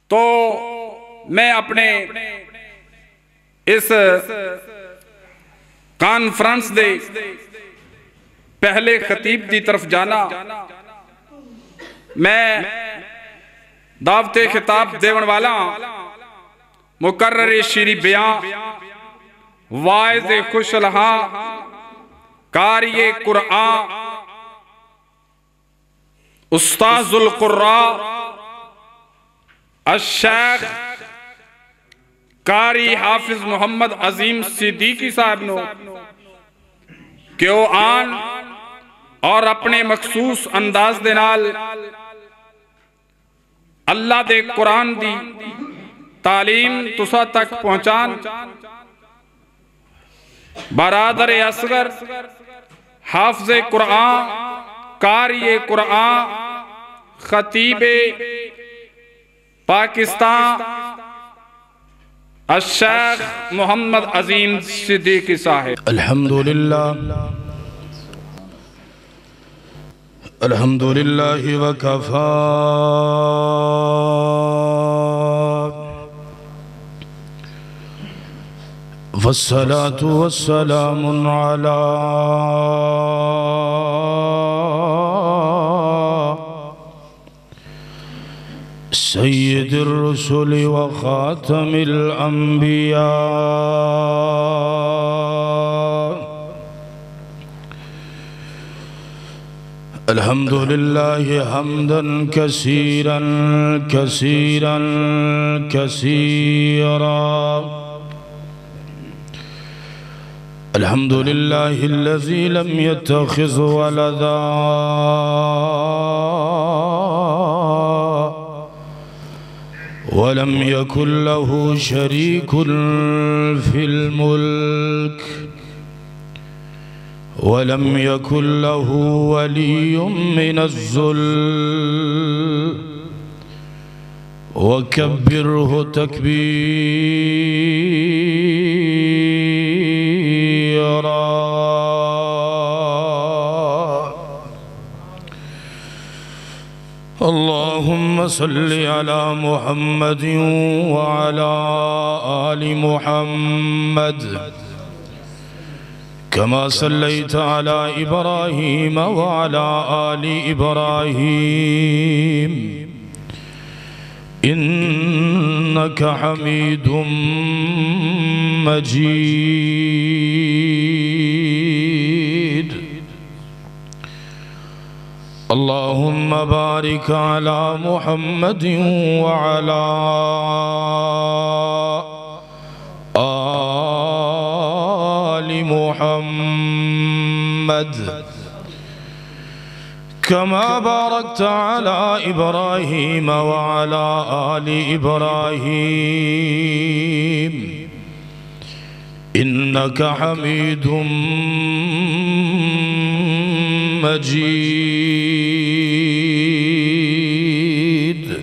تو میں اپنے اس کانفرنس دے پہلے خطیب دی طرف جانا، میں دعوت خطاب دیون والا مقرر شیری بیان واعظ خوش الہاں قاری قرآن استاذ القراء الشیخ قاری حافظ محمد عظیم صدیقی صاحب نو کہ وہ آن اور اپنے مخصوص انداز دے نال اللہ دے قرآن دی تعلیم تسا تک پہنچان۔ برادر اصغر حافظ قرآن قاری قرآن خطیب پاکستان الشیخ محمد عظیم صدیقی صاحب۔ الحمدللہ وکفا والصلاة والسلام على سید الرسل وخاتم الانبیاء الحمدللہ حمدا کثیرا کثیرا کثیرا الحمدللہ الذی لم يتخذ ولدا ولم يكن له شريك في الملك ولم يكن له ولي من الذل وكبره تكبيرا اللهم صل على محمد وعلى آل محمد كما صليت على إبراهيم وعلى آل إبراهيم إنك حميد مجيد اللهم بارك على محمد وعلى آل محمد كما باركت على إبراهيم وعلى آل إبراهيم إنك حميد مجيد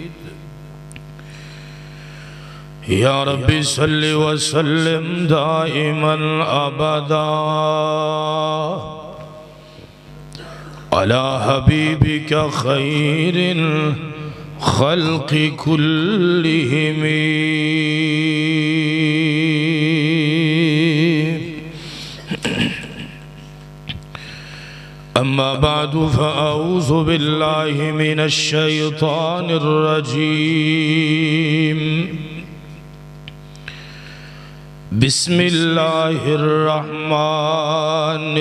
يا رب صل وسلم دائما أبدا على حبيبك خير الخلق كلهم أما بعد فأعوذ بالله من الشيطان الرجيم بسم الله الرحمن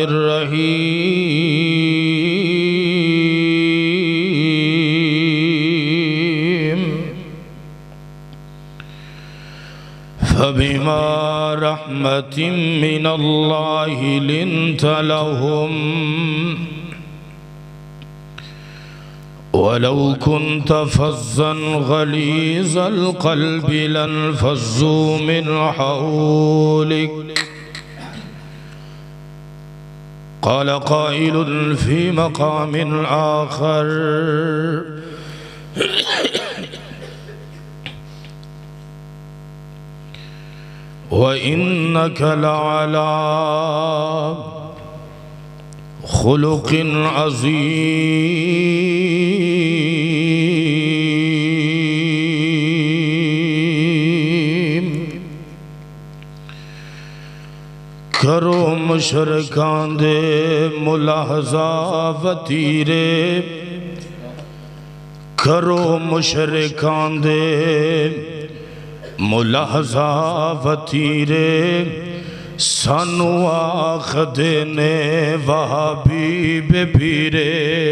الرحيم فبما رحمة من الله لنت لهم ولو كنت فظا غليظ القلب لانفضوا من حولك قال قائل في مقام آخر وإنك لعلى خلق عظيم کرو مشرکان دے ملاحظہ وطیرے کرو مشرکان دے ملاحظہ وطیرے سانو آخ دینے وہابی بے پیرے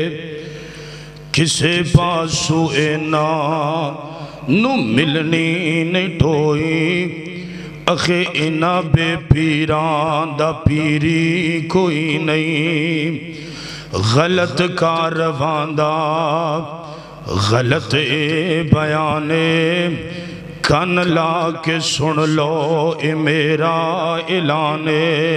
کسے پاسو اینا نو ملنی نہیں ٹھوئی اخے اینا بے پیران دا پیری کوئی نہیں غلط کاروان دا غلط بیانے کن لا کے سن لو اے میرا اعلانے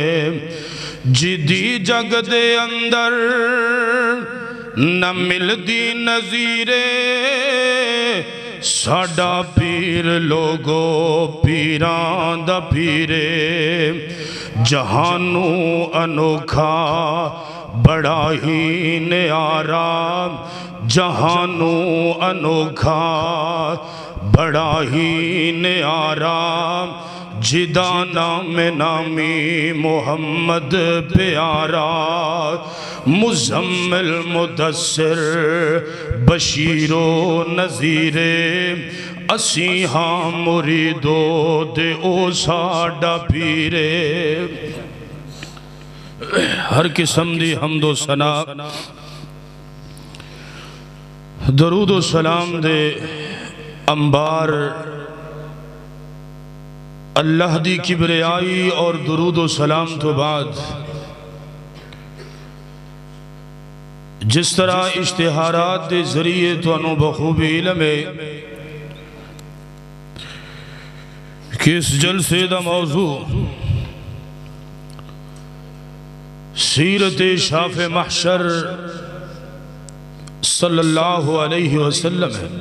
جدی جگ دے اندر نہ ملدی نظیرے ساڈا پیر لوگو پیران دا پیرے جہانو انوکھا بڑا ہی نیارا جہانو انوکھا بڑا ہی نیارا جدا نام نامی محمد پیارا مزمل مدثر بشیر و نذیر اسی ہاں مریدو دے او ساڈا پیرے ہر قسم دی حمد و ثنا درود و سلام دے انبار اللہ دی کبریائی اور درود و سلام تو بعد جس طرح اشتہارات دے ذریعے تو انو بخوبی علم ہے کہ اس جلسے دا موضوع سیرت شاف محشر صلی اللہ علیہ وسلم ہے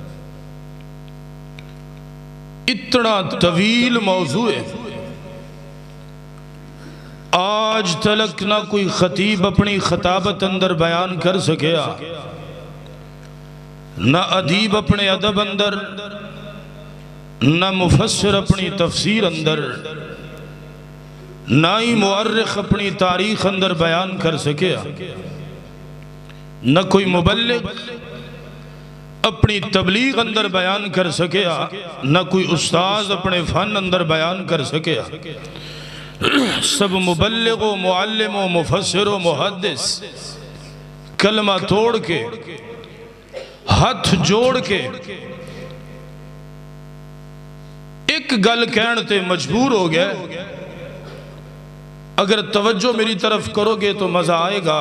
اتنا طویل موضوع ہے آج تلک نہ کوئی خطیب اپنی خطابت اندر بیان کر سکیا نہ ادیب اپنے ادب اندر نہ مفسر اپنی تفسیر اندر نہ ہی مورخ اپنی تاریخ اندر بیان کر سکیا نہ کوئی مبلغ اپنی تبلیغ اندر بیان کر سکیا نہ کوئی استاذ اپنے فن اندر بیان کر سکیا سب مبلغ و معلم و مفسر و محدث کلمہ توڑ کے ہاتھ جوڑ کے ایک گل کہنے مجبور ہو گئے اگر توجہ میری طرف کرو گے تو مزہ آئے گا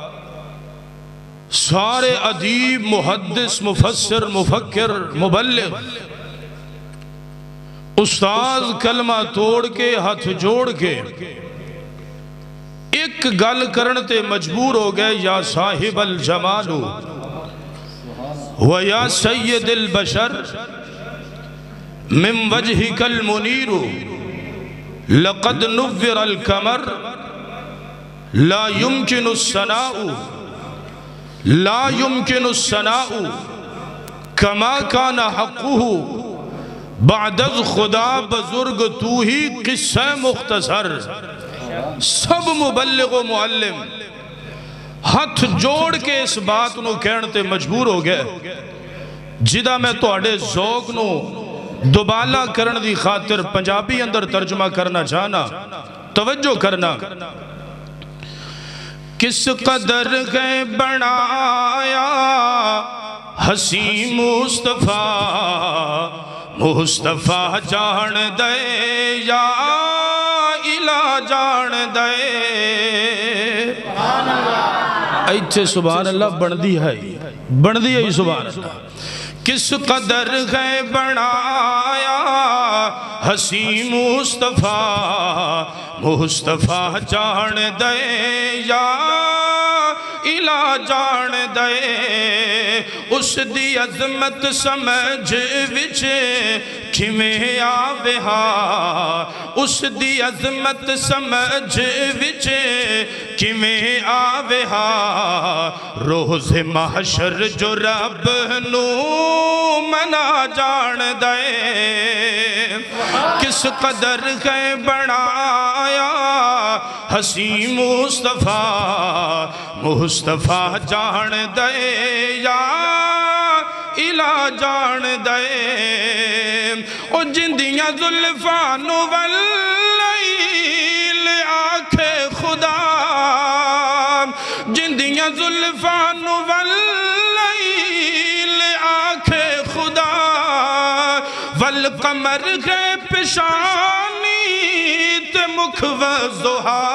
سارے ادیب محدث مفسر مفکر مبلغ استاذ کلمہ توڑ کے ہاتھ جوڑ کے ایک گل کرنتے مجبور ہو گئے یا صاحب الجمال و یا سید البشر من وجہک المنیر لقد نور القمر لا يمكن الثناء لا يمكن الثناء كما كان حقه بعد از خدا بزرگ تو ہی قصہ مختصر سب مبلغ و معلم ہاتھ جوڑ کے اس بات نو کہنے مجبور ہو گئے جدہ میں تو اڑے ذوق نو دوبالا کرن دی خاطر پنجابی اندر ترجمہ کرنا چاہنا توجہ کرنا کس قدر گئے بنایا حسین مصطفیٰ مصطفیٰ جان دے یا الہ جان دے ایچے سبحان اللہ بندی ہے سبحان اللہ کس قدر گئے بنایا حسین مصطفیٰ مصطفیٰ جان دے یا الہ جان دے اس دی عظمت سمجھ وچ کھویں آوے ہا اس دی عظمت سمجھ وچ کھویں آوے ہا روز محشر جو رب نو منا جان دے کس قدر ہے بنایا حسین مصطفیٰ مصطفیٰ جان دے یا الہ جان دے او جندیاں زلفان واللیل آنکھے خدا جندیاں زلفان واللیل آنکھے خدا والقمر کے پشانی تے مکھ وزہا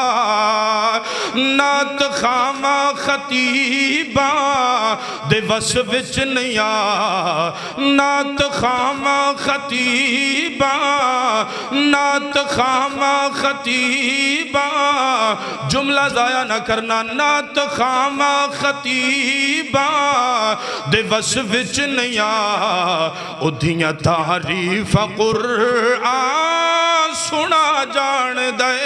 نات خاما خطیبہ دے وصفچ نیا نات خاما خطیبہ نات خاما خطیبہ جملہ ضائع نہ کرنا نات خاما خطیبہ دے وصفچ نیا ادھیاں تعریف قرآن سنا جان دے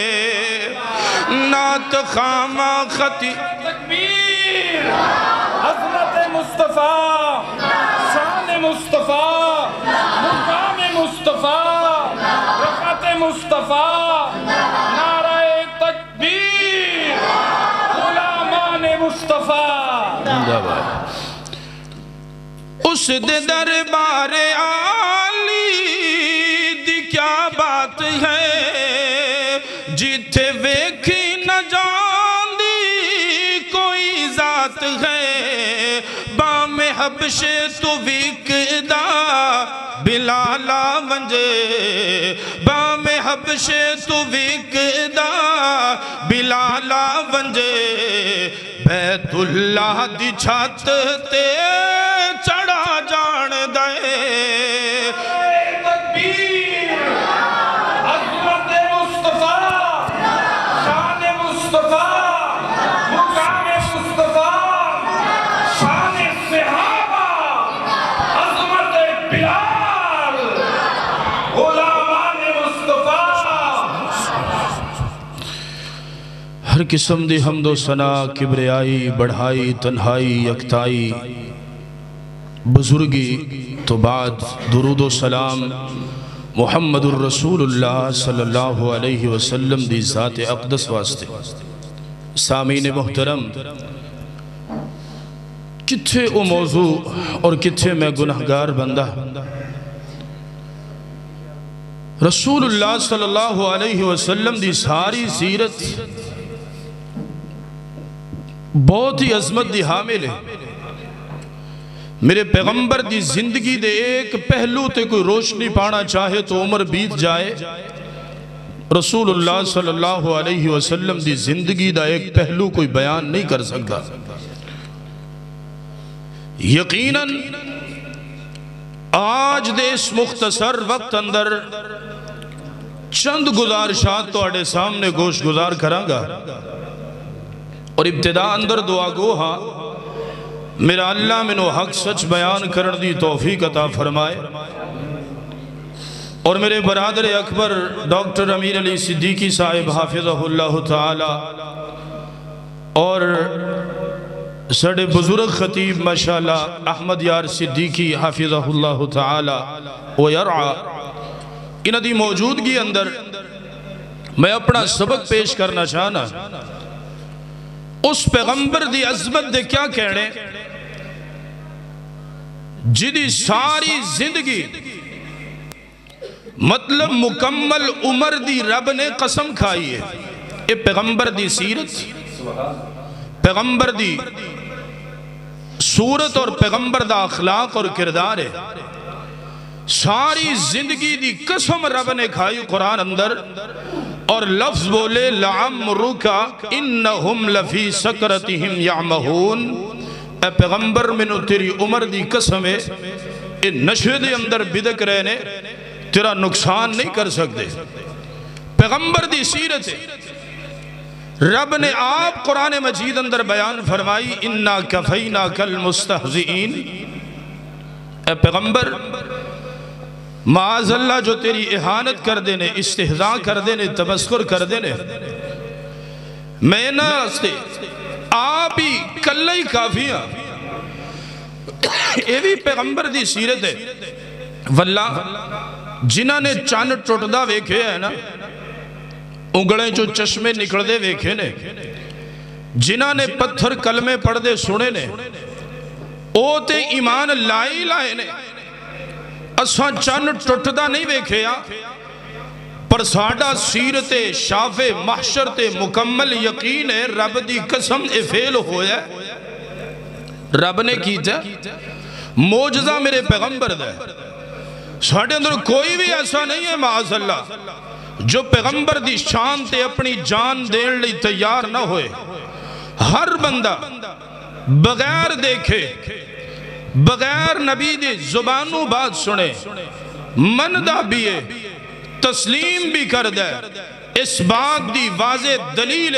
نات خاما خطیب تکبیر عظمت مصطفیٰ شان مصطفیٰ مقام مصطفیٰ رفعت مصطفیٰ نعرہ تکبیر غلامان مصطفیٰ اس دے دربار عالی دی کیا بات ہے جیتے ویکھی نہ جاندی کوئی ذات ہے بام حبش تو ویکدہ بلالا ونجے بام حبش تو ویکدہ بلالا ونجے بیت اللہ دی چھت تے چڑھا جان دے تکبیر عظمت مصطفیٰ شان مصطفیٰ مقام مصطفیٰ شان صحابہ عظمت بلال غلامان مصطفیٰ ہر قسم دی حمد و ثنا کبریائی بڑھائی تنہائی یکتائی بزرگی تو بعد درود و سلام محمد الرسول اللہ صلی اللہ علیہ وسلم دی ذات اقدس واسطے سامعین محترم کتھے او موضوع اور کتھے میں گناہگار بندہ رسول اللہ صلی اللہ علیہ وسلم دی ساری سیرت بہت ہی عظمت دی حامل ہے میرے پیغمبر دی زندگی دے ایک پہلو تے کوئی روشنی پانا چاہے تو عمر بیت جائے رسول اللہ صلی اللہ علیہ وسلم دی زندگی دا ایک پہلو کوئی بیان نہیں کر سکتا یقیناً آج دے اس مختصر وقت اندر چند گزارشات تو اڑے سامنے گوش گزار کراں گا اور ابتدا اندر دعا گو ہاں میرا اللہ منو حق سچ بیان کرن دی توفیق عطا فرمائے اور میرے برادر اکبر ڈاکٹر امیر علی صدیقی صاحب حافظہ اللہ تعالی اور سڑے بزرگ خطیب ماشاءاللہ احمد یار صدیقی حافظہ اللہ تعالی ویرعا انہ دی موجودگی اندر میں اپنا سبق پیش کرنا چاہنا اس پیغمبر دی عظمت دے کیا کہنے جدی ساری زندگی مطلب مکمل عمر دی رب نے قسم کھائی ہے یہ پیغمبر دی سیرت پیغمبر دی صورت اور پیغمبر دا اخلاق اور کردار ہے ساری زندگی دی قسم رب نے کھائی قرآن اندر اور لفظ بولے لعمرک انہم لفی سکرتہم یعمہون اے پیغمبر منو تیری عمر دی قسم ہے اے نشے دے اندر بدک رہنے تیرا نقصان نہیں کر سکتے پیغمبر دی سیرت ہے رب نے آپ قرآن مجید اندر بیان فرمائی اِنَّا كَفَيْنَاكَ الْمُسْتَحْزِئِينَ اے پیغمبر معاذ اللہ جو تیری احانت کر دینے استہزاء کر دینے تمسخر کر دینے میں نہ رستے آپ ہی کلہ ہی کافی ہیں یہ بھی پیغمبر دی سیرت ہے واللہ جنہ نے چاند ٹوٹدہ ویکھے ہے نا انگلیں جو چشمے نکل دے ویکھے نے جنہ نے پتھر کلمے پڑھ دے سنے نے او تے ایمان لائی لائے نے اساں چن ٹوٹدا نہیں ویکھیا پر ساڈا سیرت شاف محشر تے مکمل یقین ہے رب دی قسم اے فیل ہویا ہے رب نے کیتا موجزہ میرے پیغمبر دا ہے ساڈے اندر کوئی بھی ایسا نہیں ہے معاذ اللہ جو پیغمبر دی شان تے اپنی جان دین لئی تیار نہ ہوئے ہر بندہ بغیر دیکھے بغیر نبی دی زبانوں بات سنے مندہ بھی ہے تسلیم بھی کر دے اس بات دی واضح دلیل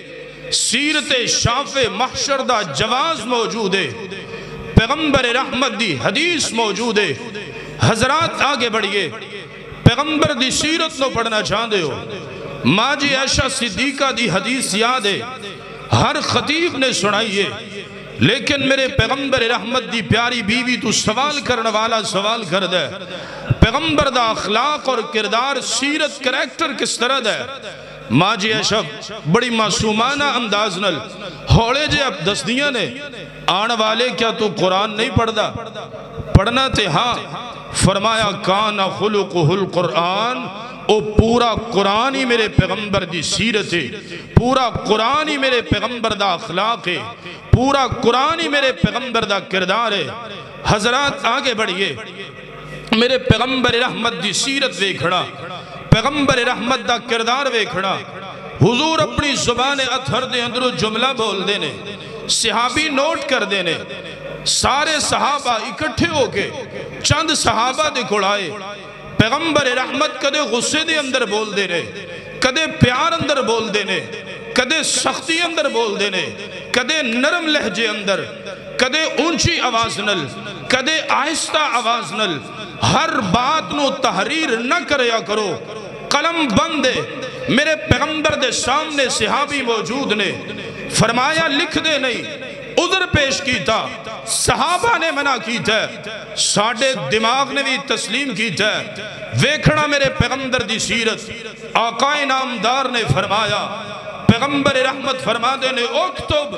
سیرت شاف محشر دا جواز موجود ہے پیغمبر رحمت دی حدیث موجود ہے حضرات آگے بڑھئے پیغمبر دی سیرت نو پڑھنا چاہتے ہو ماں جی عائشہ صدیقہ دی حدیث یاد ہے ہر خطیب نے سنائیے لیکن میرے پیغمبر رحمت دی پیاری بیوی تو سوال کرنے والا سوال کر دے پیغمبر دا اخلاق اور کردار سیرت کریکٹر کس طرح دے ماں جی عائشہ بڑی معصومانہ انداز نل ہوڑے جے اب دستیاں نے آنے والے کیا تو قرآن نہیں پڑھ دا پڑھنا تے ہاں فرمایا کان خلقہ القرآن او پورا قرآن ہی میرے پیغمبر دی سیرت ہے پورا قرآن ہی میرے پیغمبر دا اخلاق ہے پورا قرآن ہی میرے پیغمبر دا کردار ہے حضرات آگے بڑھئے میرے پیغمبر رحمت دی سیرت ویکھڑا پیغمبر رحمت دا کردار ویکھڑا حضور اپنی زبان اطہر دے اندر جملہ بول دینے صحابی نوٹ کر دینے سارے صحابہ اکٹھے ہو کے چند صحابہ دے کڑائے پیغمبر رحمت کدے غصے دے اندر بول دینے کدے پیار اندر بول دینے کدے سختی اندر بول دینے کدے نرم لہجے اندر کدے اونچی آواز نل کدے آہستہ آواز نل ہر بات نو تحریر نہ کریا کرو قلم بندے میرے پیغمبر دے سامنے صحابی موجود نے فرمایا لکھ دے نہیں عذر پیش کیتا صحابہ نے منع کیتا ساڑھے دماغ نے بھی تسلیم کیتا ویکھنا میرے پیغمبر دی سیرت آقا نامدار نے فرمایا پیغمبر رحمت فرما دینے اکتب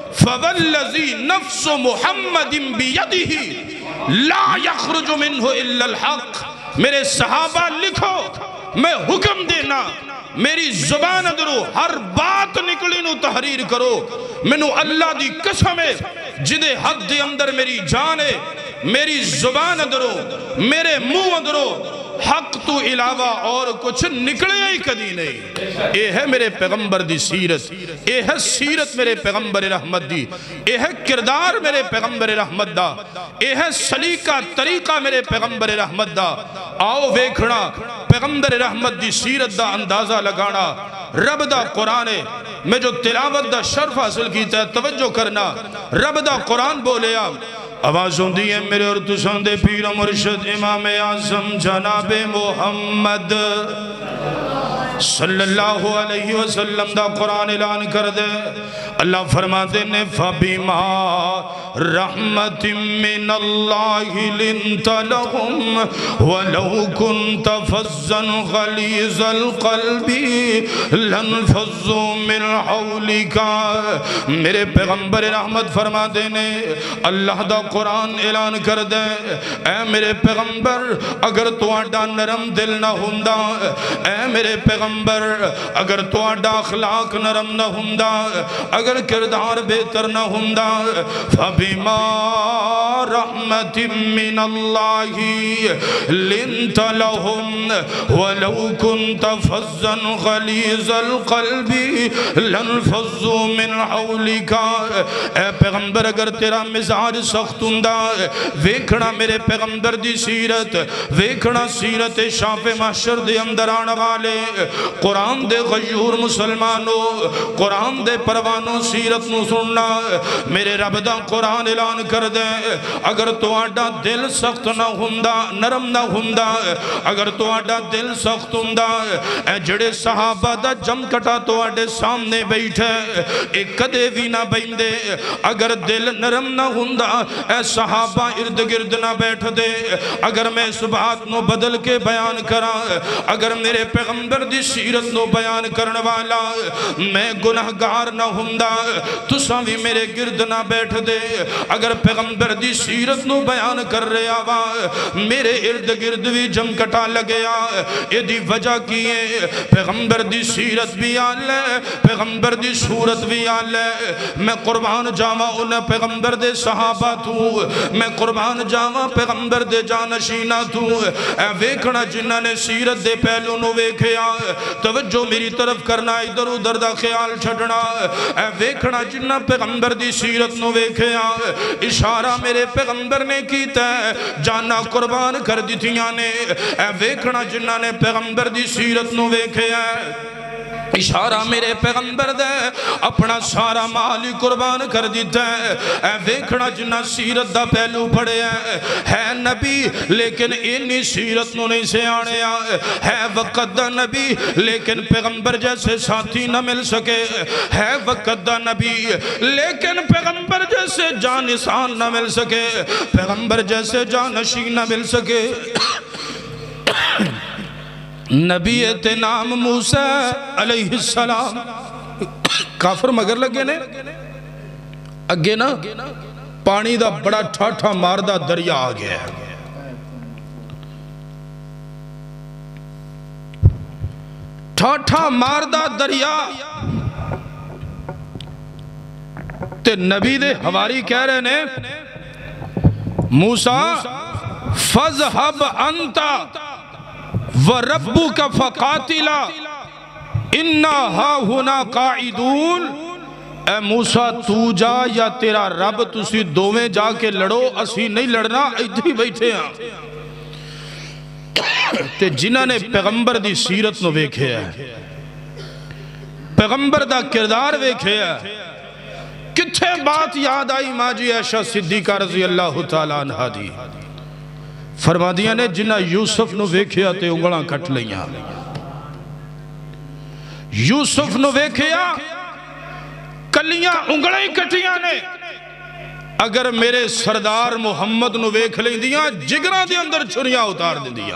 فوالذی نفس محمد بیدہ لا یخرج منہ الا الحق میرے صحابہ لکھو میں حکم دینا میری زبان درو ہر بات نکلی نو تحریر کرو منو اللہ دی قسم ہے جدے حق دے اندر میری جان ہے میری زبان درو میرے منہ درو حق تو علاوہ اور کچھ نکلے ہی کدی نہیں اے ہے میرے پیغمبر دی سیرت اے ہے سیرت میرے پیغمبر رحمت دی اے ہے کردار میرے پیغمبر رحمت دا اے ہے سلیقہ طریقہ میرے پیغمبر رحمت دا آؤ ویکھنا پیغمبر رحمت دی سیرت دا اندازہ لگانا رب دا قرآن ہے میں جو تلاوت دا شرف حاصل کیتا ہے توجہ کرنا رب دا قرآن بولے آواز ہوندی ہے میرے اور تساندے پیر مرشد امام اعظم جناب محمد صلی اللہ علیہ وسلم دا قرآن اعلان کر دے اللہ فرماتے نے فَبِمَا رَحْمَةٍ مِّنَ اللَّهِ لِنْتَ لَهُمْ وَلَوْ كُنْتَ فَزًّا غَلِيظَ الْقَلْبِ لَانْفَضُّوا مِنْ حَوْلِكَ میرے پیغمبر رحمت فرماتے نے اللہ دا قرآن اعلان کر دے اے میرے پیغمبر اگر تو آڈا نرم دل نہ ہوندا اے میرے پیغمبر اگر تو آڈا اخلاق نرم نہ ہوندا اگر کردار بہتر نہ ہوندا فبما رحمت من اللہ لنت لهم ولو كنت فظا غلیظ القلب لانفضوا من حولك اے پیغمبر اگر تیرا مزاج سخت ہوندا ویکھنا میرے پیغمبر دی سیرت ویکھنا سیرت شاف محشر دے اندر آنے والے قرآن دے غیور مسلمانوں قرآن دے پروانوں سیرت نو سننا میرے رب دا قرآن اعلان کر دے اگر تو آڈا دل سخت نہ ہوندا نرم نہ ہوندا اگر تو آڈا دل سخت ہوندا اے جڑے صحابہ دا جم کٹا تو آڈے سامنے بیٹھے ایک کدے بھی نہ بیندے اگر دل نرم نہ ہوندا اے صحابہ ارد گرد نہ بیٹھ دے اگر میں اس بات نو بدل کے بیان کرا اگر میرے پیغمبر دی دی سیرت نو بیان کرن والا میں گناہگار نہ ہوندا تساں وی میرے گرد نہ بیٹھ دے اگر پیغمبر دی سیرت نو بیان کر رہا وا میرے ارد گرد بھی جم کٹا لگیا اے دی وجہ کی ہے پیغمبر دی سیرت بھی آلے پیغمبر دی صورت بھی آلے میں قربان جاواں انہیں پیغمبر دے صحابہ تو میں قربان جاواں پیغمبر دے جانشینہ تو اے ویکھنا جنہ نے سیرت دے پہلو نو ویکھیا توجہ میری طرف کرنا ادھر ادھر دا خیال چھڑنا اے ویکھنا جنہ پیغمبر دی سیرت نو ویکھیا اشارہ میرے پیغمبر نے کیتا ہے جانا قربان کر دیتیاں نے اے ویکھنا جنہ نے پیغمبر دی سیرت نو ویکھیا اشارہ میرے پیغمبر دے اپنا سارا مال قربان کر دیتا ہے اے ویکھنا جنہ سیرت دا پہلو پڑے ہے نبی لیکن انہی سیرت نو نہیں سے آنے ہے وقت دا نبی لیکن پیغمبر جیسے ساتھی نہ مل سکے ہے وقت دا نبی لیکن پیغمبر جیسے جانسان نہ مل سکے پیغمبر جیسے جانشین نہ مل سکے نبی تے نام موسیٰ علیہ السلام کافر مگر لگے نے اگے نا پانی دا بڑا ٹھاٹھا ماردہ دریا آگیا ہے ٹھاٹھا ماردہ دریا تے نبی دے حواری کہہ رہے نے موسیٰ فَذْهَبْ أَنْتَ وَرَبُّكَ فَقَاتِلَا اِنَّا ہَا هُنَا قَاعِدُونَ اے موسیٰ تو جا یا تیرا رب تسی دوویں جا کے لڑو اسی نہیں لڑنا ادھری بیٹھے ہیں تے جنہ نے پیغمبر دی سیرت نو ویکھے ہے پیغمبر دا کردار ویکھے ہے کتھے بات یاد آئی ماں جی عائشہ صدیقہ رضی اللہ تعالیٰ عنہ دی فرما دیا نے جنہ یوسف نو ویکھیا تے انگلاں کٹ لیاں یوسف نو ویکھیا کلیاں انگلاں کٹیاں نے اگر میرے سردار محمد نو ویکھ لیں دیاں جگران دے اندر چھریاں اتار دیں دیاں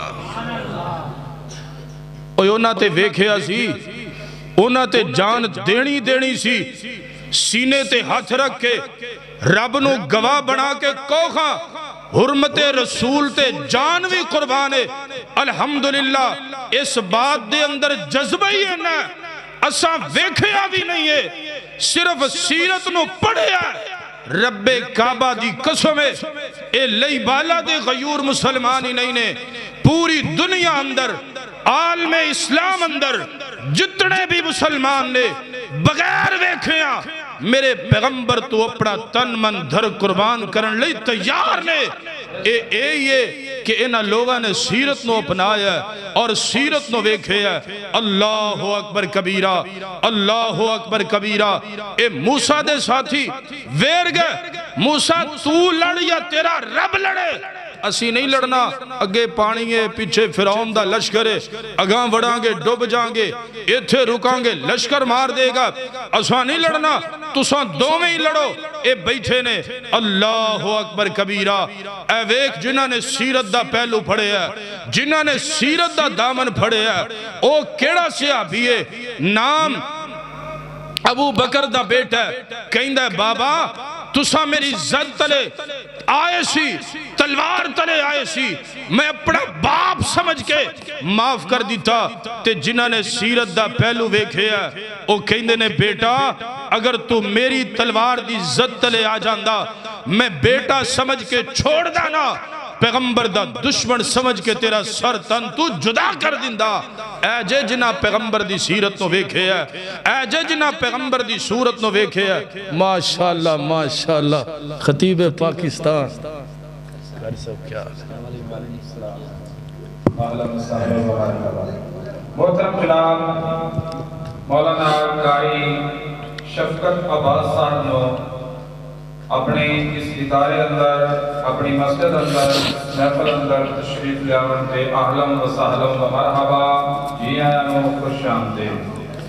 اونا تے ویکھیا سی اونا تے جان دینی سی سینے تے ہاتھ رکھ کے رب نو گواہ بنا کے کوخاں حرمت رسول تے جانوی قربانے الحمدللہ اس بات دے اندر جذبہ ہی ہے نا اساں ویکھیا بھی نہیں ہے صرف سیرت نو پڑھے ہے رب کعبہ دی قسمیں اے لئی بالا دے غیور مسلمانی نہیں نے پوری دنیا اندر عالم اسلام اندر جتنے بھی مسلمان نے بغیر ویکھیاں میرے پیغمبر تو اپنا تن من دھر قربان کرن لئی تیار نے اے یہ کہ انہا لوگاں نے سیرت نو اپنایا اور سیرت نو ویکھے ہے اللہ اکبر کبیرہ اللہ اکبر کبیرہ اے موسیٰ دے ساتھی ویر گئے موسیٰ تو لڑ یا تیرا رب لڑے اسی نہیں لڑنا اگے پانی ہے پیچھے فرعون دا لشکر ہے اگاں وڑاں گے ڈوب جائیں گے ایتھے رکاں گے لشکر مار دے گا اساں نہیں لڑنا تساں دو میں ہی لڑو اے بیٹھے نے اللہ اکبر کبیرہ اے ویک جنہاں نے سیرت دا پہلو پڑھے ہے جنہاں نے سیرت دا دامن پڑھے ہے او کیڑا صحابی ہے نام ابو بکر دا بیٹا ہے کہیں دے بابا تساں میری زد تلے آئے سی تلوار تلے آئے سی میں اپنا باپ سمجھ کے معاف کر دیتا تے جنہاں نے سیرت دا پہلو ویکھے ہے او کہندے نے بیٹا اگر تو میری تلوار دی زد تلے آ جاندہ میں بیٹا سمجھ کے چھوڑ دانا پیغمبر دا دشمن سمجھ کے تیرا سر تن تو جدا کر دیندہ اے جے جنہ پیغمبر دی سیرت نو ویکھے ہے اے جے جنہ پیغمبر دی صورت نو ویکھے ہے ماشاءاللہ ماشاءاللہ خطیب پاکستان محترم جناب مولانا قاری شفقت عباس صاحب نو اپنے اس ادارے اندر اپنی مسجد اندر محفل اندر تشریف لیاون تے اہلا و سہلا و مرحبا جی آیا نو خوش آمدید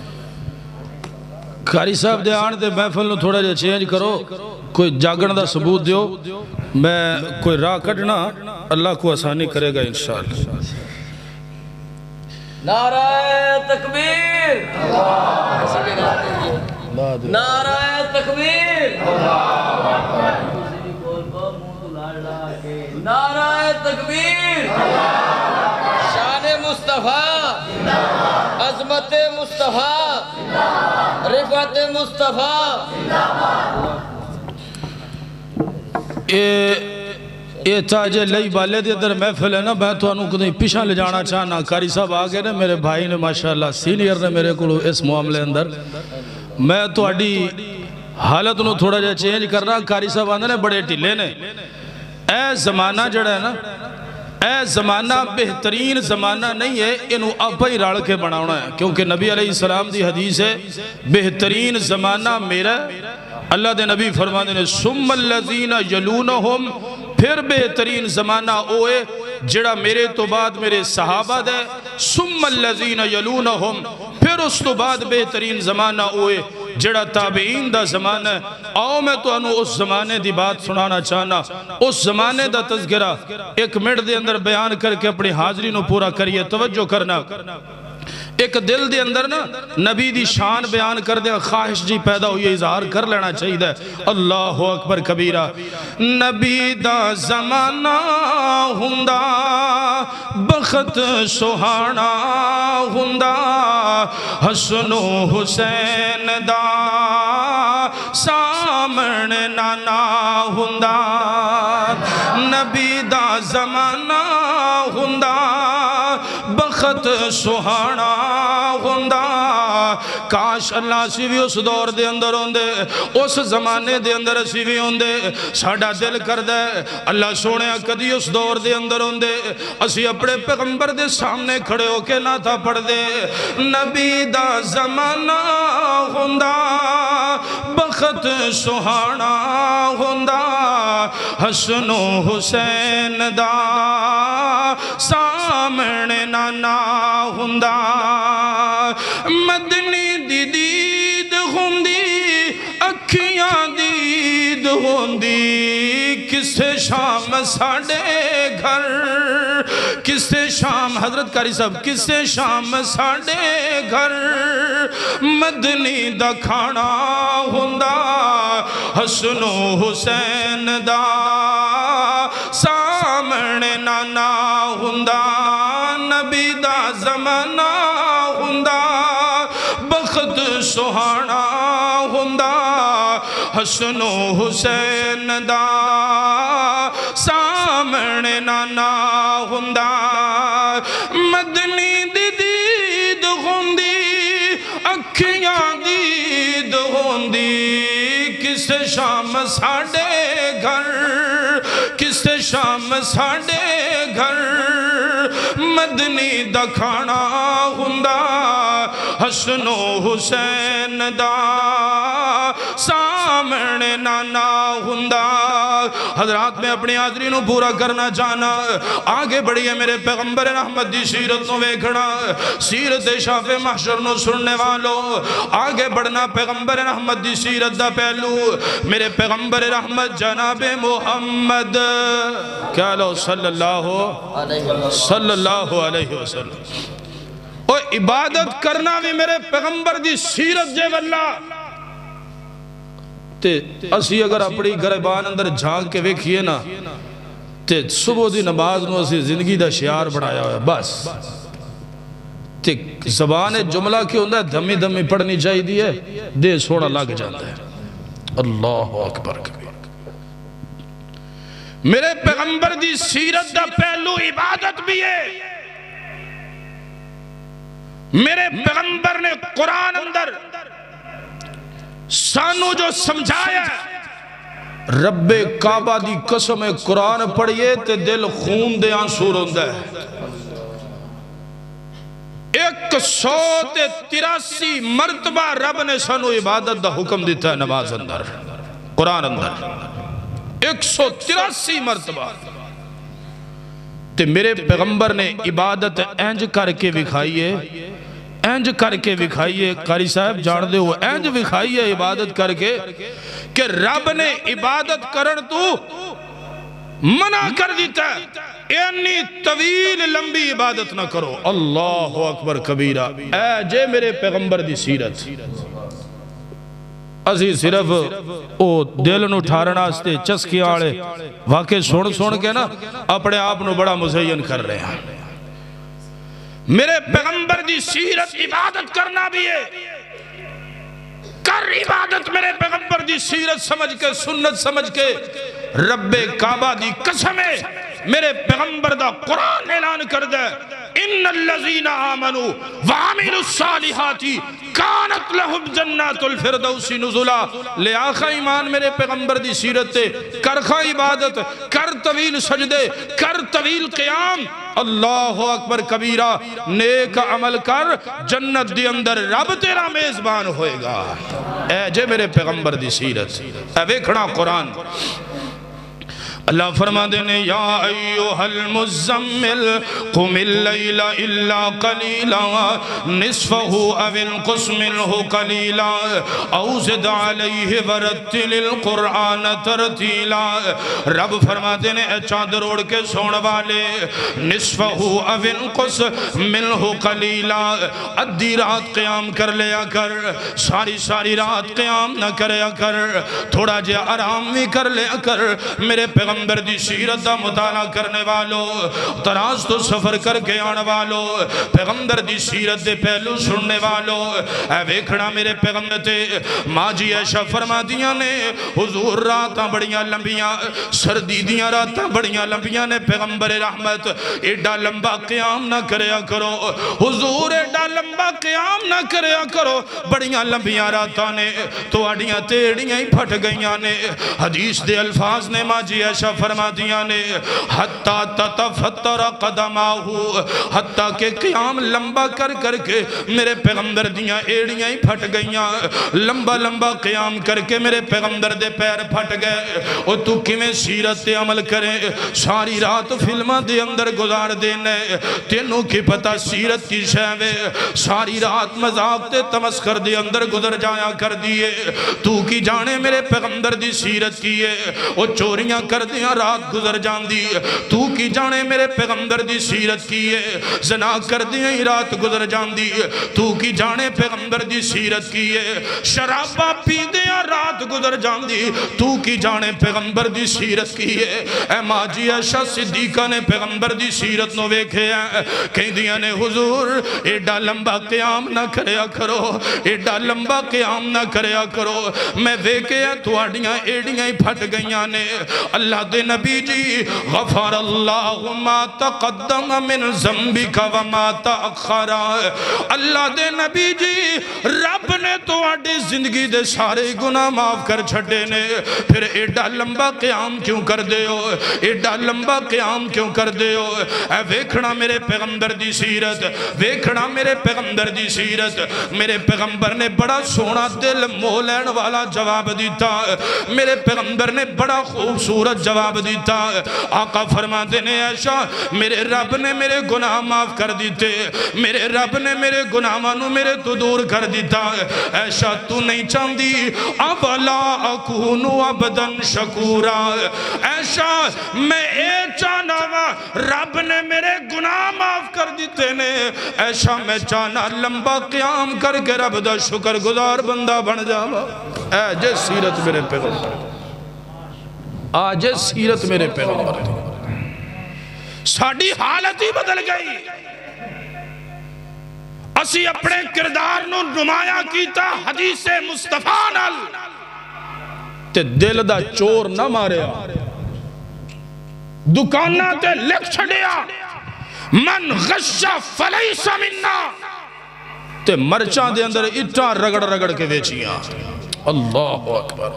قاری صاحب دے آن دے محفل نو تھوڑا جا چینج کرو کوئی جاگن دا ثبوت دیو میں کوئی راہ کٹنا اللہ کو آسانی کرے گا انشاءاللہ نعرہ تکبیر، نعرہ تکبیر، نعرہ تکبیر، شان مصطفیٰ، عظمت مصطفیٰ، رفعت مصطفیٰ۔ یہ تاجے لئی بالے دے در محفل ہے نا، میں تو انہوں کو پیشاں لے جانا چاہنا۔ کاری صاحب آگے نے میرے بھائی نے ماشاءاللہ سینئر نے میرے کو اس معاملے اندر، میں تو اڈی حالت انہوں تھوڑا جا چینج کرنا۔ کاری صاحب آندھے نے بڑے ٹھلے نے، اے زمانہ جڑا ہے نا، اے زمانہ بہترین زمانہ نہیں ہے، انہوں آپ ہی راڑ کے بناونا ہے، کیونکہ نبی علیہ السلام دی حدیث ہے بہترین زمانہ میرا۔ اللہ دے نبی فرمانے نے ثم الذین یلونہم، پھر بہترین زمانہ اوے جڑا میرے تو بعد میرے صحابہ دے، ثم الذین یلونہم، پھر اس تو بعد بہترین زمانہ اوے جڑا تابعین دا زمانہ ہے۔ آؤ میں تو انہوں اس زمانے دی بات سنانا چاہنا، اس زمانے دا تذکرہ ایک منٹ دے اندر بیان کر کے اپنی حاضری نو پورا کریے، توجہ کرنا۔ ایک دل دے اندر نا نبی دی شان بیان کر دے، خواہش جی پیدا ہوئی اظہار کر لینا چاہیے دے۔ اللہ اکبر کبیرہ۔ نبی دا زمانہ ہندہ بخت سہانا ہندہ، حسن و حسین دا سامنے نانا ہندہ، نبی دا زمانہ ہندہ بخت سہانا ہندہ۔ کاش اللہ سی بھی اس دور دے اندر ہوندے، اس زمانے دے اندر سی بھی ہوندے، ساڑھا دل کر دے اللہ سونے کدی اس دور دے اندر ہوندے، اسی اپنے پیغمبر دے سامنے کھڑے ہو کے نہ تھا پڑھ دے۔ نبی دا زمانہ ہندہ بخت سہانا ہندہ، حسن و حسین دا سامنے نانا ہندہ، مدنی دی دید ہوندی اکھیاں دید ہوندی، کس شام ساڑے گھر، کس شام حضرت قاری صاحب کس شام ساڑے گھر، مدنی دا کھانا ہندہ، حسن و حسین دا سامنے نانا ہندہ، نبی دا زمانہ ہندہ بخت سہانا ہندہ، حسن و حسین دا سامنے نانا ہندہ، مدنی دی دید ہوندی اکھیاں دید ہوندی، کس شام ساڑے گھر، کس شام ساڑے گھر، مدنی دا کھانا ہندہ، حسن و حسین دا سامنے نانا ہندہ۔ حضرات میں اپنی حاضرینوں پورا کرنا چاہنا، آگے بڑھئے میرے پیغمبر رحمت دی سیرت نو ویکھنا، سیرت شاف محشر نو سننے والوں، آگے بڑھنا پیغمبر رحمت دی سیرت دا پہلو، میرے پیغمبر رحمت جناب محمد کیا لو صلی اللہ علیہ وسلم۔ اور عبادت کرنا بھی میرے پیغمبر دی سیرت جے واللہ تے اسی اگر اپنی گریبان اندر جھانک کے ویکھئے نا تے صبح دی نماز نو اسی زندگی دا شعار بڑھایا ہویا بس تے زبان جملہ کی ہوندہ ہے دھمی دھمی پڑھنی چاہی دی ہے دے سوڑا لگ جاندہ ہے۔ اللہ اکبر کبیر۔ میرے پیغمبر دی سیرت دا پہلو عبادت بھی ہے۔ میرے پیغمبر نے قرآن اندر سانو جو سمجھایا ہے، رب کعبہ دی قسم قرآن پڑھئے تے دل خون دے آنسور ہوندہ ہے۔ 183 مرتبہ رب نے سانو عبادت دا حکم دیتا ہے نماز اندر قرآن اندر 183 مرتبہ تے میرے پیغمبر نے عبادت اینج کر کے وکھائیے، اینج کر کے وکھائیے، قاری صاحب جان دے ہو اینج وکھائیے عبادت کر کے کہ رب نے عبادت کرن تو منع کر دیتا ہے اینی طویل لمبی عبادت نہ کرو. اللہ اکبر کبیرہ. اے جے میرے پیغمبر دی سیرت. اسی صرف او دل نو ٹھارنا استے چسکی آڑے واقع سن کے نا اپنے آپ نو بڑا مزین کر رہے ہیں. میرے پیغمبر دی سیرت عبادت کرنا بھی ہے. کر عبادت میرے پیغمبر دی سیرت سمجھ کے سنت سمجھ کے. رب کعبہ دی قسم ہے میرے پیغمبر دا قرآن اعلان کر دے ان الذین آمنوا وعملوا الصالحات کانت لہم جنات الفردوس نزلا. لے آخا ایمان میرے پیغمبر دی سیرت تے کر خواہ عبادت کر طویل سجدے کر طویل قیام. اللہ اکبر کبیرہ. نیک عمل کر جنت دی اندر رب تیرا میزبان ہوئے گا. اے جے میرے پیغمبر دی سیرت. اے ویکھنا قرآن اللہ فرما دینے یا ایوہ المزمل قم اللیل الا قلیلا نصفہ او انقص منہ قلیلا او زد علیہ ورتل القرآن ترتیلا. رب فرما دینے اے چادر اوڑ کے سون والے نصفہ او انقص منہ قلیلا. ادھی رات قیام کر لیا کر. ساری رات قیام نہ کریا کر. تھوڑا جے آرام بھی کر لیا کر. میرے پیغمبر دی سیرت دا مطالعہ کرنے والو تراز تو سفر کر کے آنے والو پیغمبر دی سیرت دے پہلو سننے والو. اے ویکھنا میرے پیغمبر تے ماں جی عائشہ فرما دیاں نے حضور راتاں بڑیاں لمبیاں سردی دیاں راتاں بڑیاں لمبیاں نے پیغمبر رحمت ایڈا لمبا قیام نہ کریا کرو. حضور ایڈا لمبا قیام نہ کریا کرو. بڑیاں لمبیاں راتاں نے تو اڈیاں تیڑیاں ہی پھٹ گئیاں نے. حدیث دے الفاظ نے ماں جی عائشہ فرما دیا نے حتیٰ تتفتر قدماہو حتیٰ کہ قیام لمبا کر کے میرے پیغمبر دیاں ایڑیاں ہی پھٹ گئیاں. لمبا قیام کر کے میرے پیغمبر دے پیر پھٹ گئے. اور تو کیویں سیرت تے عمل کرے ساری رات فلمہ دے اندر گزار دینے. تینوں کی پتہ سیرت کی شہوے ساری رات مذاق تے تمسخر دے اندر گزر جایا کر دیئے. تو کی جانے میرے پیغمبر دی سیرت کیے اور چوریاں کر دیاں رات گزر جان دی. تو کی جانے میرے پیغمبر دی سیرت کیے زنا کر دیاں رات گزر جان دی. تو کی جانے پیغمبر دی سیرت کیے شرابہ پی دیاں رات گزر جان دی. تو کی جانے پیغمبر دی سیرت کیے. اے ماں جی عائشہ صدیقہ نے پیغمبر دی سیرت نو ویکھے ہیں کہیں دیاں نے حضور ایڈا لمبا قیام نہ کریا کرو ایڈا لمبا قیام نہ کریا کرو. میں ویکھے ہیں تو اڈیاں ایڈیاں ہی پھٹ گئیاں نے. اللہ دے نبی جی غفر اللہ ما تقدم من ذنبک وما تأخر. اللہ دے نبی جی رب نے تو اڈی زندگی دے سارے گناہ معاف کر چھڑے نے. پھر ایڈا لمبا قیام کیوں کر دے ہو ایڈا لمبا قیام کیوں کر دے ہو. اے ویکھنا میرے پیغمبر دی سیرت ویکھنا میرے پیغمبر دی سیرت. میرے پیغمبر نے بڑا سونا دل مولین والا جواب دیتا. میرے پیغمبر نے بڑا خوبصورت جواب دیتا. آقا فرما دینے عائشہ میرے رب نے میرے گناہ معاف کر دیتے. میرے رب نے میرے گناہانوں میرے تو دور کر دیتا. عائشہ تو نہیں چاندی اولا اکونو عبدن شکورا. عائشہ میں اے چانا رب نے میرے گناہ معاف کر دیتے نے. عائشہ میں چانا لمبا قیام کر کے رب دا شکر گزار بندہ بن جاوا. اے جے سیرت میرے پیغمبر آج سیرت میرے پیغمبر ساڑھی حالت ہی بدل گئی. اسی اپنے کردار نو نمایاں کیتا حدیث مصطفیٰ نال تے دل دا چور نہ ماریا دکانہ تے لکھ چھڑیا من غش فلیس مننا تے مرچاں دے اندر اٹھا رگڑ کے ویچیاں. اللہ اکبر.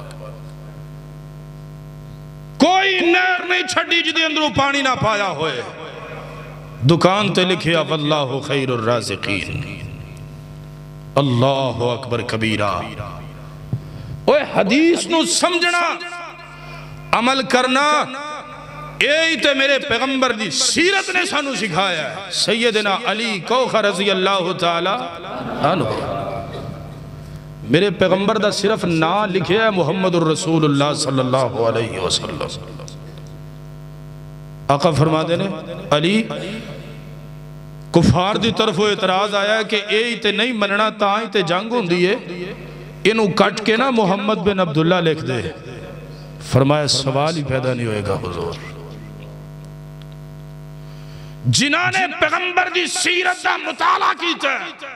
کوئی نیر نہیں چھڑی جدی اندرو پانی نہ پایا ہوئے. دکان تے لکھیا واللہ خیر الرازقین. اللہ اکبر کبیرہ. اوہ حدیث نو سمجھنا عمل کرنا یہی تے میرے پیغمبر دی سیرت نے سانو سکھایا ہے. سیدنا علی کوخہ رضی اللہ تعالی عنہ میرے پیغمبر دا صرف نا لکھے ہے محمد الرسول اللہ صلی اللہ علیہ وسلم. آقا فرما دینے علی کفار دی طرف وہ اعتراض آیا کہ اے تے نہیں مننا تاں تے جنگ ہوں دیئے انہوں کٹ کے نا محمد بن عبداللہ لکھ دے. فرمایا سوال ہی پیدا نہیں ہوئے گا حضور. جنہاں نے پیغمبر دی سیرت دا مطالعہ کیتا ہے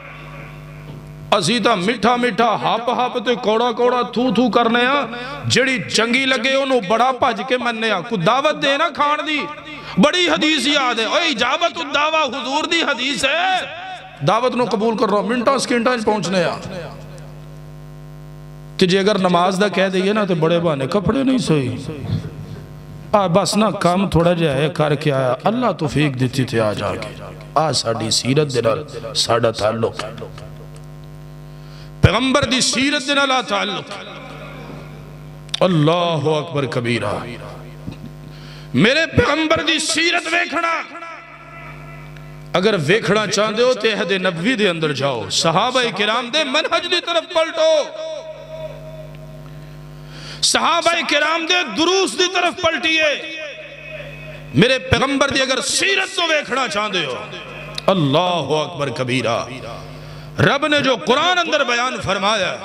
اسیدہ میٹھا میٹھا ہاپ ہاپ تے کوڑا کوڑا تھو تھو کرنے ہاں جڑی چنگی لگے انہوں بڑا پاج کے مننے ہاں کو دعوت دینا کھان دی بڑی حدیث یاد ہے. اوہ اجابت الدعوہ حضور دی حدیث ہے دعوت نو قبول کر رہا ہوں منٹا سکینٹا پہنچنے ہاں کہ جے اگر نماز دا کہہ دئیے نا تو بڑے بانے کپڑے نہیں سوئی بس نا کام تھوڑا جائے کر کے آیا اللہ توفیق دیتی تھے آج آگے ساڑی سیرت دنال ساڑا تعلق پیغمبر دی سیرت دنال تعلق. اللہ اکبر کبیرہ. میرے پیغمبر دی سیرت ویکھنا اگر ویکھنا چاہتے ہو تے عہد نبوی دے اندر جاؤ صحابہ کرام دے منہج دی طرف پلٹو صحابہ کرام دے دروس دی طرف پلٹیے. میرے پیغمبر دی اگر سیرت تو ویکھنا چاہتے ہو اللہ اکبر کبیرہ. رب نے جو قرآن اندر بیان فرمایا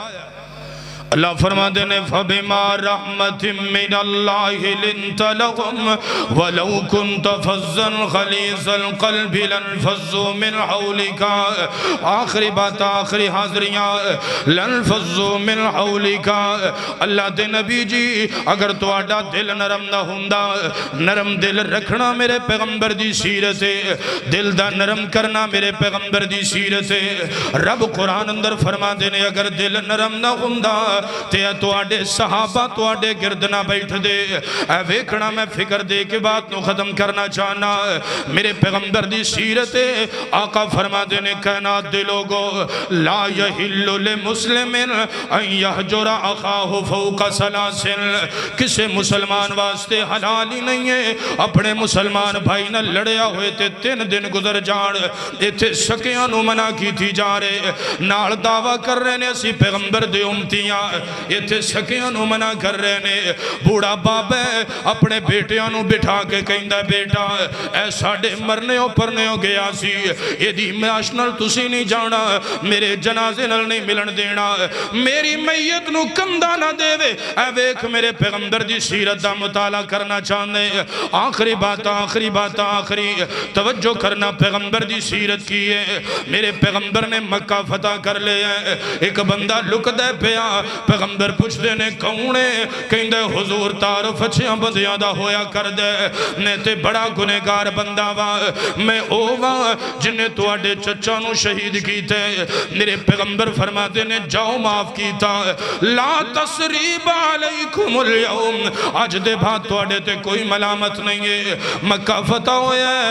اللہ فرما دینے فَبِمَا رَحْمَةٍ مِّنَ اللَّهِ لِنْتَ لَهُمْ وَلَوْ كُنْتَ فَزًّا غَلِيظَ الْقَلْبِ لَانْفَضُّوا مِنْ حَوْلِكَ. آخری بات آخری حاضریاں لَانْفَضُّوا مِنْ حَوْلِكَ. اللہ دے نبی جی اگر تو آڈا دل نرم نہ ہوندا نرم دل رکھنا میرے پیغمبر دی سیرت دل دا نرم کرنا میرے پیغمبر دی سیرت. رب قرآن اندر فرما دینے اگر دل نرم نہ ہوندا تے تو آڈے صحابہ تو آڈے گردنا بیٹھ دے. اے ویکھنا میں فکر دے کے بات نو ختم کرنا چاہنا میرے پیغمبر دی سیرت آقا فرما دینے کائنات دے لوگو لا یحل لمسلم ان یحجر اخاہ فوق سلاسل. کسے مسلمان واسطے حلال ہی نہیں ہے اپنے مسلمان بھائی نہ لڑیا ہوئے تے 3 دن گزر جان ایتھے سکیاں نو منع کی تھی جا رہے نال دعویٰ کر رہے نے اسی پیغمبر دے امتیاں یہ تھے سکیاں نو منع کر رہے نے. بوڑا باب ہے اپنے بیٹیاں نو بٹھا کے کہیں دا بیٹا اے ساڑے مرنے ہو پرنے ہو گیا سی یہ دی معاشنل تسی نہیں جانا میرے جنازے نل نہیں ملن دینا میری میت نو کندہ نہ دے وے. اے ویک میرے پیغمبر دی سیرت دا مطالعہ کرنا چاہنے آخری بات آخری توجہ کرنا پیغمبر دی سیرت کی ہے. میرے پیغمبر نے مکہ فتح کر لے ہیں ایک بندہ لک دے پیا پیغمبر پوچھ دینے کونے کہیں دے حضور تعارف اچھیاں بندیاں دا ہویا کر دے نیتے بڑا گنہگار بندہ وا میں اووا جنہیں تو آڈے چچا نو شہید کیتے. میرے پیغمبر فرما دینے جاؤ معاف کیتا لا تسریب علیکم اليوم آج دے بات تو آڈے تے کوئی ملامت نہیں ہے. مکہ فتح ہویا ہے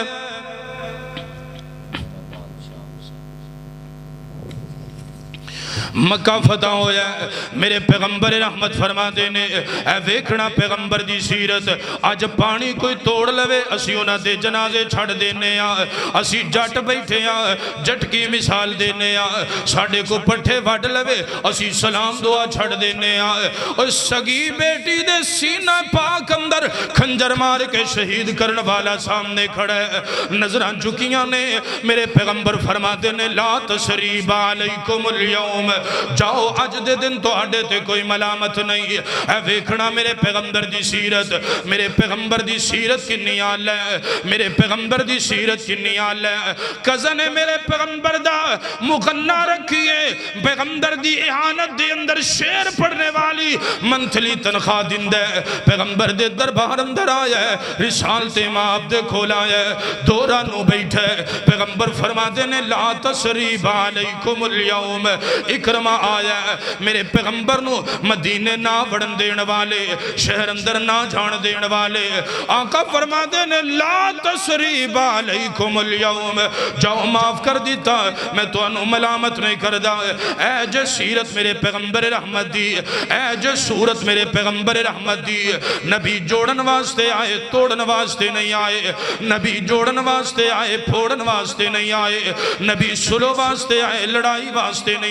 مکہ فتح ہویا ہے میرے پیغمبر رحمت فرما دینے اے ویکھنا پیغمبر دی سیرت آج پانی کوئی توڑ لوے اسی انہاں دے جنازے چھڑ دینے اسی جٹ بیٹھے جٹ کی مثال دینے ساڑھے کو پٹھے وڈ لوے اسی سلام دعا چھڑ دینے اور سگی بیٹی دے سینہ پاک اندر کھنجر مار کے شہید کرن والا سامنے کھڑے نظران چکیاں نے میرے پیغمبر فرما دینے لا تسریب علیکم اليوم جاؤ آج دے دن تو آڈے تے کوئی ملامت نہیں. اے ویکھنا میرے پیغمبر دی سیرت میرے پیغمبر دی سیرت کی نیال ہے میرے پیغمبر دی سیرت کی نیال ہے. کزن میرے پیغمبر دا مغنہ رکھیے پیغمبر دی احانت دے اندر شیر پڑھنے والی منتھلی تنخواہ دن دے پیغمبر دے دربار اندر آیا ہے رسالت امام دے کھولا ہے دورہ نو بیٹھے پیغمبر فرما دینے لا تسریب علیکم اليوم. اکرمہ آیا ہے میرے پیغمبر نو مدینے نہ وڑن دین والے شہر اندر نہ جان دین والے آقا فرما دینے لا تسریب علیکم اليوم جاؤ معاف کر دیتا میں تو انہوں ملامت نہیں کردہ. اے جو سیرت میرے پیغمبر رحمت دی اے جو صورت میرے پیغمبر رحمت دی نبی جوڑن واسطے آئے توڑن واسطے نہیں آئے نبی جوڑن واسطے آئے پھوڑن واسطے نہیں آئے نبی سلو واسطے آئے لڑائی واسطے نہیں آئے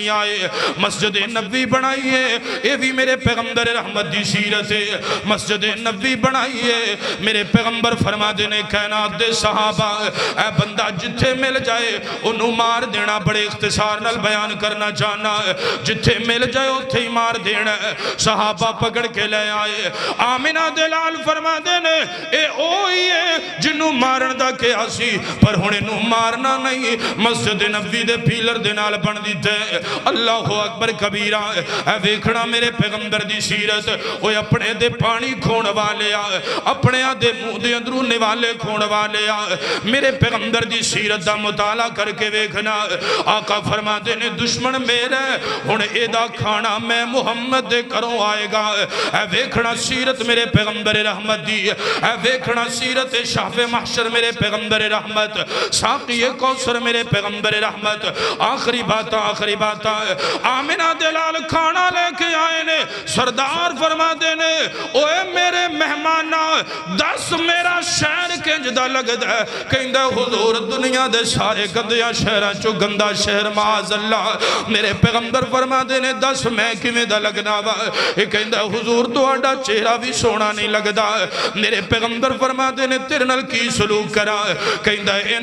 مسجد نبوی بنائیے، یہ بھی میرے پیغمبر رحمت دی سیرت ہے۔ مسجد نبوی بنائیے، میرے پیغمبر فرما دینے کائنات دے صحابہ اے بندہ جتھے مل جائے انہوں مار دینا، بڑے اختصار نال بیان کرنا چاہنا ہے، جتھے مل جائے اتھے ہی مار دینا ہے۔ صحابہ پکڑ کے لے آئے، آمینہ دلال فرما دینے اے اوہی ہے جنہوں مارن دا کیا سی، پر ہونے نو مارنا نہیں، مسجد نبوی دے پیلر دے نال بن دیتے ہیں۔ اللہ اکبر کبیرہ، اے ویکھنا میرے پیغمبر دی سیرت، وہ اپنے دے پانی کھون والے آئے، اپنے دے منہ دے اندروں نوالے کھون والے آئے، میرے پیغمبر دی سیرت دا مطالعہ کر کے ویکھنا۔ آقا فرما دینے دشمن میرے ہن ایدہ کھانا میں محمد دے کروں آئے گا۔ اے ویکھنا سیرت میرے پیغمبر رحمت دی، اے ویکھنا سیرت شاف محشر میرے پیغمبر رحمت، ساقی کوثر میرے پیغمبر رحمت۔ آخری بات آمینہ دلال کھانا لے کے آئے نے، سردار فرما دینے اوے میرے مہمانہ دس میرا شہر کنجدہ لگد ہے، کہندہ حضور دنیا دے سارے گندیاں شہران چو گندہ شہر معاذ اللہ، میرے پیغمبر فرما دینے دس میں کمیں دا لگنا با، کہندہ حضور تو آڈا چہرہ بھی سونا نہیں لگدا، میرے پیغمبر فرما دینے ترنل کی سلوک کرا، کہندہ ان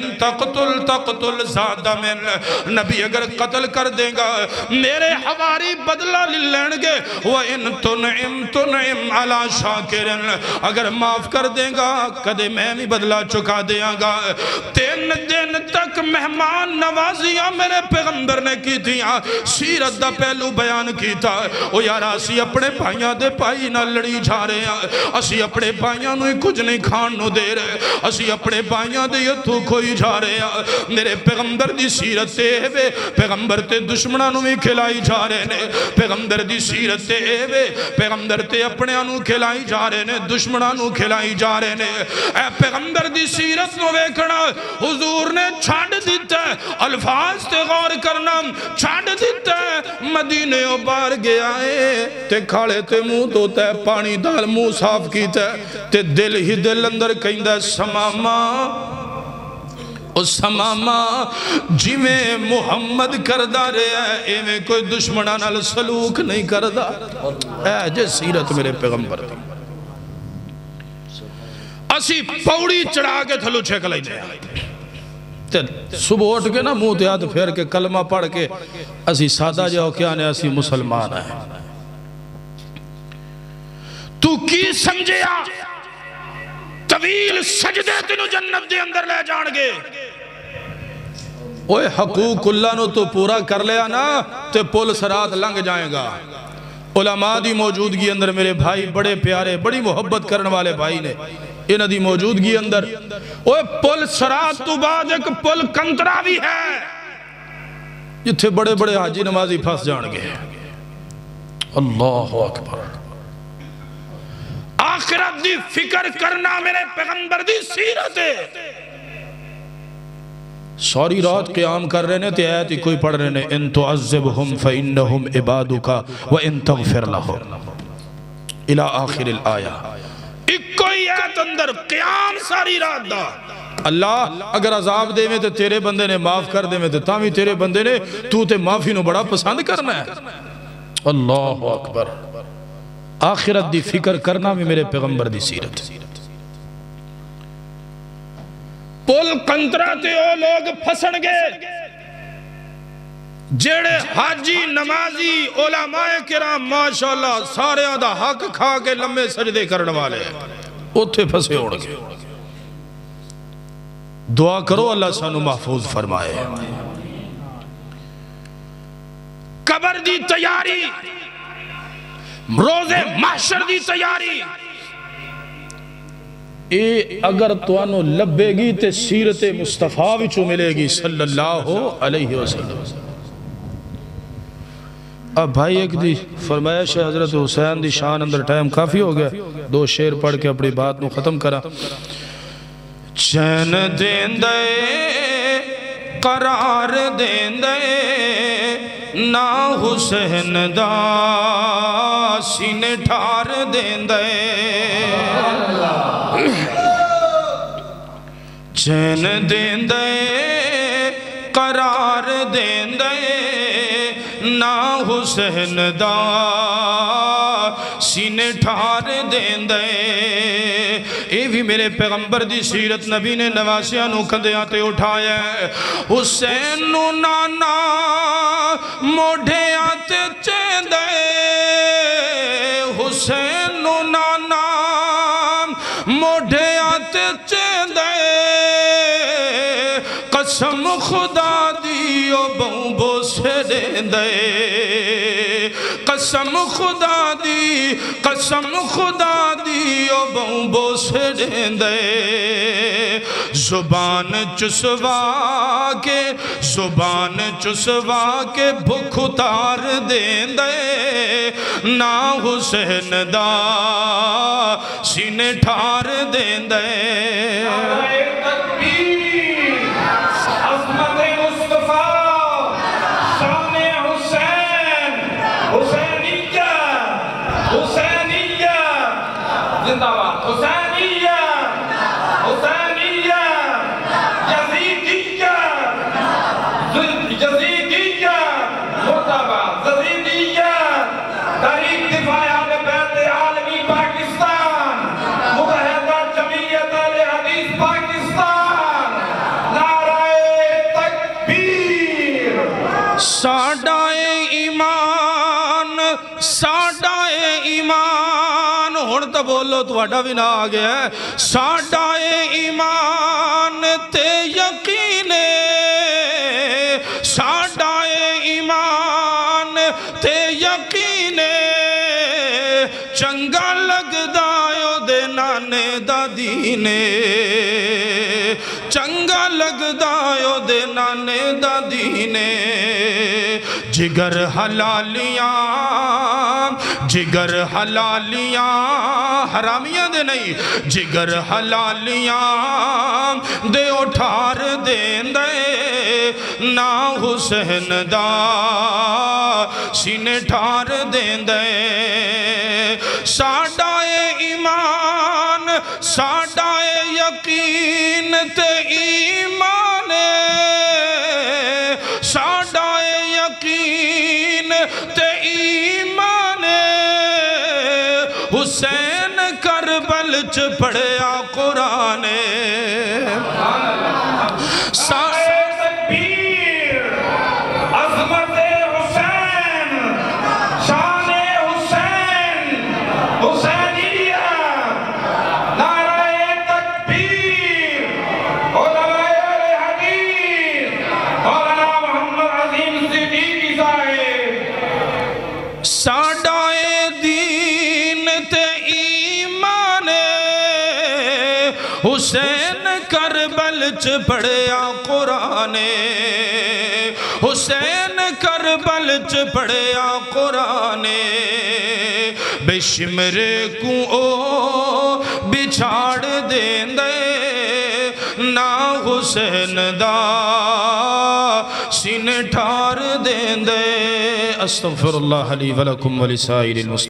تقتل زادہ من، نبی اگر قتل کر دیں گا میرے حواری بدلہ للنگے، وَإِن تُنْعِمْ عَلَى شَاكِرٍ، اگر معاف کر دیں گا کدے میں بھی بدلہ چکا دیا گا۔ 3 دن تک مہمان نوازیاں میرے پیغمبر نے کی تھیاں، سیرت دا پہلو بیان کی تھا، او یارا اسی اپنے بھائیاں دے پائی نہ لڑی جا رہے ہیں، اسی اپنے بھائیاں نو کچھ نہیں کھان نو دے رہے، اسی اپنے بھائیاں دے یتھو کوئی جا رہے ہیں، میرے پیغمبر دی سیرت تے وے پیغمبر تے دشمنہ نو بھی کھلائی جا رہے نے، پیغمبر دی سیرت تے وے پیغمبر تے اپنے انو کھلائی جا رہے نے، دشمنہ نو کھلائی جا رہے نے۔ اے پیغمبر دی سیرت نو ویکھنا حضور نے چھاڑ دیتا ہے، الفاظ تے غور کرنا چھاڑ دیتا ہے، مدینے و بار گیا ہے تے کھاڑے تے منہ تو تے پانی دال منہ صاف کیتا ہے تے دل ہی دل اندر کہندہ سماما او سماما جی میں محمد کردہ رہے ہیں اے میں کوئی دشمنہ نال سلوک نہیں کردہ، اے جے سیرت میرے پیغمبر دی اسی پوڑی چڑھا کے تھلو چھیک لئی جائے، صبح اٹھ کے نا منہ تے ہاتھ پھیر کے کلمہ پڑھ کے اسی سادہ جاؤ کیا نے اسی مسلمان ہیں۔ تو کی سمجھیا طویل سجدے تینو جنت دے اندر لے جان گے، اوہ حقوق اللہ نو تو پورا کر لیا نا تے پل سرات لنگ جائیں گا۔ علماء دی موجودگی اندر میرے بھائی بڑے پیارے بڑی محبت کرنے والے بھائی نے انہ دی موجودگی اندر اوہ پل سرات تو بعد ایک پل کنترا بھی ہے جتھے بڑے بڑے حاجی نمازی پھنس جان گے۔ اللہ اکبر، آخرت دی فکر کرنا میرے پیغمبر دی سیرت ہے۔ ساری رات قیام کر رہے نے تے آیت ہی کوئی پڑھ رہے نے ان تعذبہم فإنہم عبادکا وإن تغفر لہم الى آخر الآیہ، ایک کوئی آیت اندر قیام ساری رات دا، اللہ اگر عذاب دے میں تے تیرے بندے نے معاف کر دے میں تے تامی تیرے بندے نے تو تے معافی نو بڑا پسند کرنا ہے۔ اللہ اکبر، آخرت دی فکر کرنا بھی میرے پیغمبر دی سیرت۔ پل کنترا تے او لوگ پھسن گے جیڑے حاجی نمازی علماء کرام ماشاءاللہ سارے آدھا حق کھا کے لمبے سجدے کرنے والے اتھے پھسے اڑ گئے۔ دعا کرو اللہ سانو محفوظ فرمائے۔ قبر دی تیاری، روز محشر دی تیاری، اے اگر توانو لبے گی تے سیرت مصطفیٰ وچو ملے گی صلی اللہ علیہ وسلم۔ اب بھائی ایک دی فرمائش ہے حضرت حسین دی شان اندر ٹائم کافی ہو گیا، 2 شعر پڑھ کے اپنی بات نو ختم کرا۔ چین دین دے قرار دین دے نا حسین دا سینے ٹھار دین دے، چین دین دے قرار دین دے نا حسین دا سینے ٹھار دین دے اے بھی میرے پیغمبر دی سیرت نبی نے نواسیاں نو کندیاں تے اٹھایا ہے حسین نو نانا موڑھے آتے چین دے حسین نو نانا موڑھے آتے چین دے قسم خدا دیو بہو سے دین دے قسم خدا دی قسم خدا دیو بہو سے دین دے زبان چسوا کے بھوک اتار دین دے نا حسین دا سینے ٹھار دین دے بولو تو اڈا بھی نہ آگیا ہے ساڑھائے ایمان تے یقینے ساڑھائے ایمان تے یقینے چنگا لگ دائیو دے نانے دا دینے چنگا لگ دائیو دے نانے دا دینے جگر حلالیاں حرامیاں دے نہیں جگر حلالیاں دے اٹھار دین دے نا حسین دا سینے ٹھار دین دے ساڑھائے ایمان ساڑھائے یقین تے ایمان ساڑھائے یقین تے ایمان حسین کربل چ پڑھیا قرآن حسین کربل چ پڑھیا قرآن حسین کربل چ پڑھیا قرآن بے شمرے کو او بچھاڑ دین دے نا حسین دا سینے ٹھار دین دے استغفر اللہ لی ولکم ولسائر المسلمین